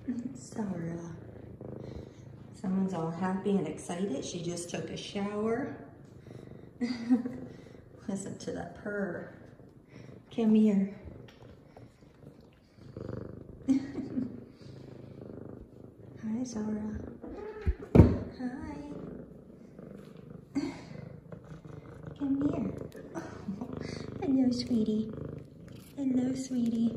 Zara. Someone's all happy and excited. She just took a shower. Listen to that purr. Come here. Hi, Zara. Hi. Come here. Oh, hello, sweetie. Hello, sweetie.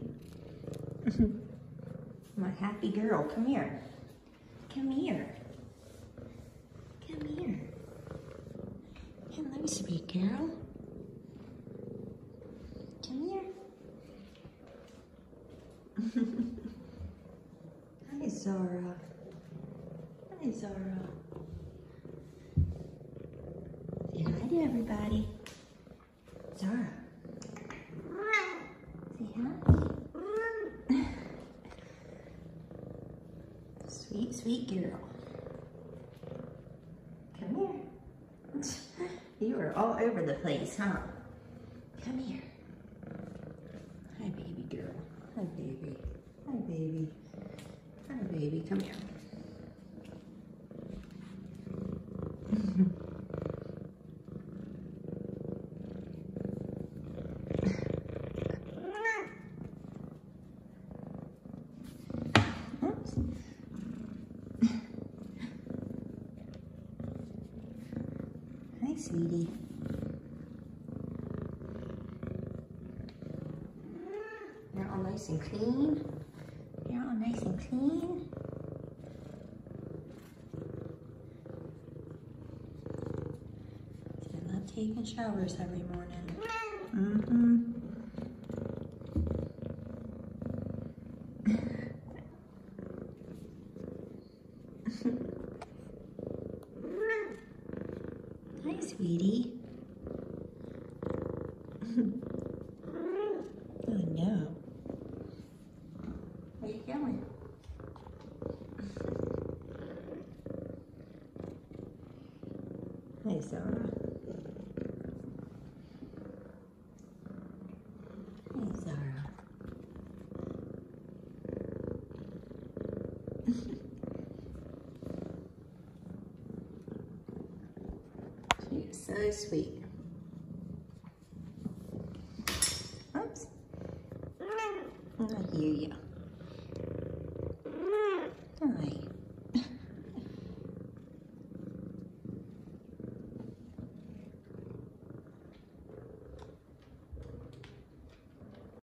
My happy girl. Come here. Come here. Come here. Hello, sweet girl. Come here. Hi, Zara. Hi, Zara. Say hi to everybody. Zara. Say hi. Sweet, sweet girl. Come here. You are all over the place, huh? Come here. Hi, baby girl. Hi, baby. Hi, baby. Hi, baby. Come here. Oops. Hi, sweetie. You're all nice and clean. You're all nice and clean. I love taking showers every morning. Hi, sweetie. Oh no. Where you going? Hey, Zara. Hey, Zara. She is so sweet. Oops. I hear you.